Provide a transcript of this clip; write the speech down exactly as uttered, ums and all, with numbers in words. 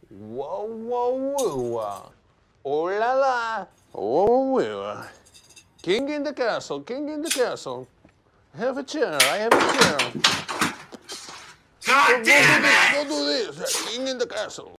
Whoa, whoa, whoa. Oh la la. Oh, whoa. King in the castle, king in the castle. Have a chair, I have a chair. God Go, damn go it! do this, go do this. King in the castle.